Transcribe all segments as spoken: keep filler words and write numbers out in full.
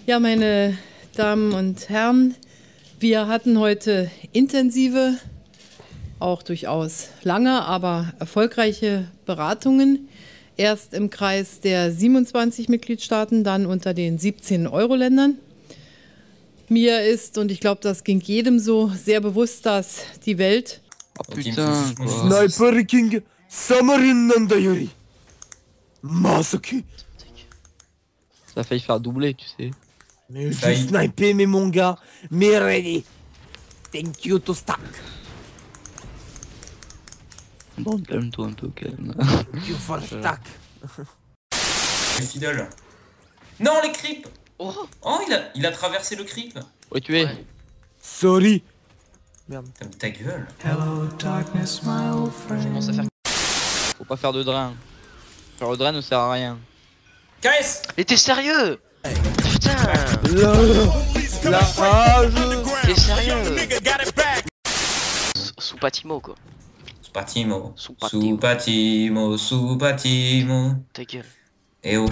Ja, meine Damen und Herren, wir hatten heute intensive, auch durchaus lange, aber erfolgreiche Beratungen. Erst im Kreis der siebenundzwanzig Mitgliedstaaten, dann unter den siebzehn Euro-Ländern. Mir ist, und ich glaube, das ging jedem so, sehr bewusst, dass die Welt... Oh putain, Sniper King Samarin Nandayuri Masaki. Ça a failli faire doubler, tu sais. Mais j'ai snipé mes mon gars, mais ready. Thank you to stack. Bon, calme-toi un peu, calme. Thank you for stack. Fidèle. Non, les creeps. Oh, oh il, a, il a traversé le creep. Oui, tu es. Ouais. Sorry. Merde. Ta gueule. Hello, darkness, my old friend. Je commence à faire. Faut pas faire de drain. Faire le drain ne sert à rien. K S. Mais t'es sérieux? Putain. La, la rage. T'es sérieux? Sous Patimo quoi. Soupatimo. Soupatimo. Soupatimo. Soupatimo. Ta gueule. Eh oh.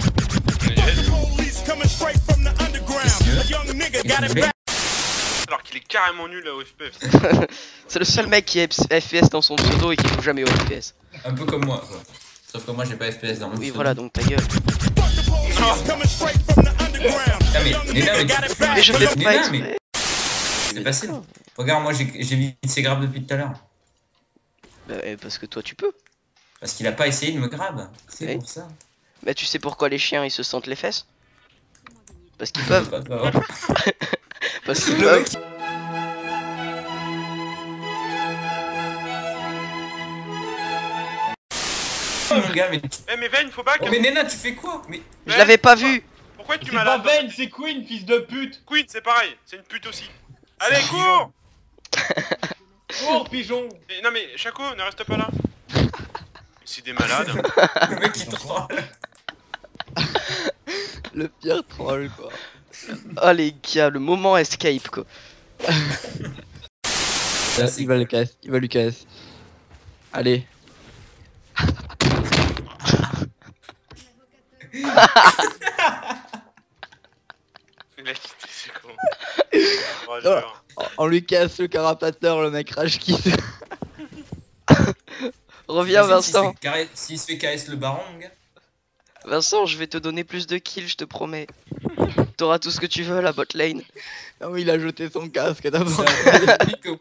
Alors qu'il est carrément nul au F P S. C'est le seul mec qui est F P S dans son pseudo et qui joue jamais au F P S. Un peu comme moi quoi. Sauf que moi j'ai pas F P S dans mon Oui pseudo. voilà donc ta gueule. Ah, mais, mais, là, mais, Mais je mais, fais mais, pas là, exprès. mais- C'est passé. Regarde, moi j'ai j'ai mis ses grabs depuis tout à l'heure. Bah, euh, parce que toi tu peux. Parce qu'il a pas essayé de me grab. C'est Oui. pour ça. Bah tu sais pourquoi les chiens ils se sentent les fesses? Parce qu'ils peuvent. Pas de savoir. Parce qu'ils Le peuvent. mec. Oh, mon gars, mais. Eh mais Vayne, faut back. Oh, mais Nena, tu fais quoi? Mais. Je l'avais pas vu. Pourquoi tu C'est m'as pas là? Vayne, c'est Queen, fils de pute. Queen, c'est pareil, c'est une pute aussi. Allez, cours. Cours, pigeon. Et non mais Chaco, ne reste pas là. C'est des malades. Le mec il troll. Le pire troll, quoi. Oh les gars, le moment escape quoi. Là, il va le casse, il va lui casse. Allez. Mec, c'est con. Oh, Oh, genre. on lui casse le carapateur, le mec rage qui se... Reviens Imagine s'il se Vincent. fait carré- S'il se fait K S le baron, mon gars. Vincent, je vais te donner plus de kills, je te promets. T'auras tout ce que tu veux à la bot lane. Non, mais il a jeté son casque d'abord. C'est un Nico.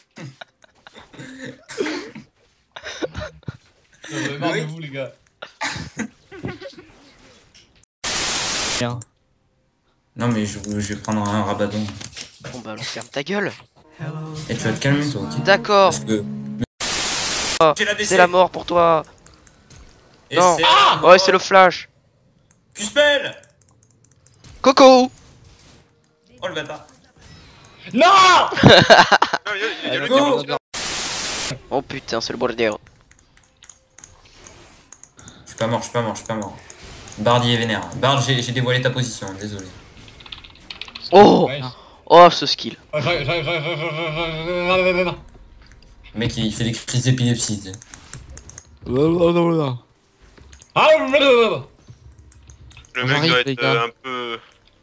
J'en ai marre de vous, les gars. Bien. Non, mais je, je vais prendre un rabadon. Bon bah alors ferme ta gueule. Et tu vas te calmer, toi, ok? D'accord. Parce que. Oh, J'ai la D C. c'est la mort pour toi. Et Non. c'est- Ah ouais, c'est le flash. Q-spell. Coco. Oh le bâtard. Non. Non, il y a, il y a le Go. diamant. Oh putain, c'est le bordel. Je suis pas mort, je suis pas mort, je suis pas mort. Bard il est vénère. Bard, j'ai j'ai dévoilé ta position, désolé. Oh. Ouais. Oh ce skill. Oh, j'arrive, j'arrive, j'arrive, j'arrive, j'arrive, j'arrive, j'arrive. Le mec il fait des crises d'épilepsie. tu sais. Ah, blablabla. Le On mec arrive, doit les être gars. euh, un peu.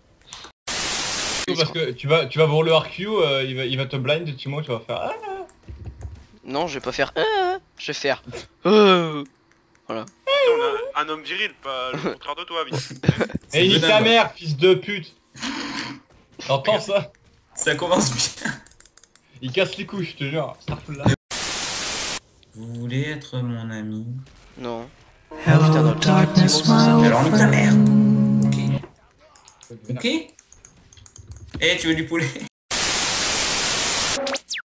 Parce que tu vas, tu vas voir le R Q, euh, il, va, il va te blind, et tu vois, tu vas faire. Ah. Non, je vais pas faire. Ah, je vais faire. Euh. On a un homme viril, pas le contraire de toi, vite. C'est Et nique ta bonhomme. mère, fils de pute. T'entends ça? Ça commence bien. Il casse les couilles, je te jure. Starfall là. Vous voulez être mon ami? Non. Hello, Putain, dans le darkness, petit my old Alors nique ta mère. friend. Ok. Ok. Eh, tu veux du poulet?